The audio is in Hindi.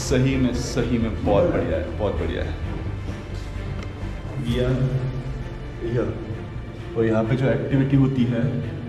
सही में बहुत बढ़िया है, बहुत बढ़िया है। और यहाँ पे जो एक्टिविटी होती है